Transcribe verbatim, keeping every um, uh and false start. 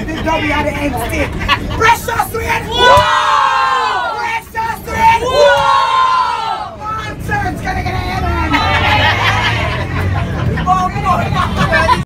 The W at the end still. Precious Wayne.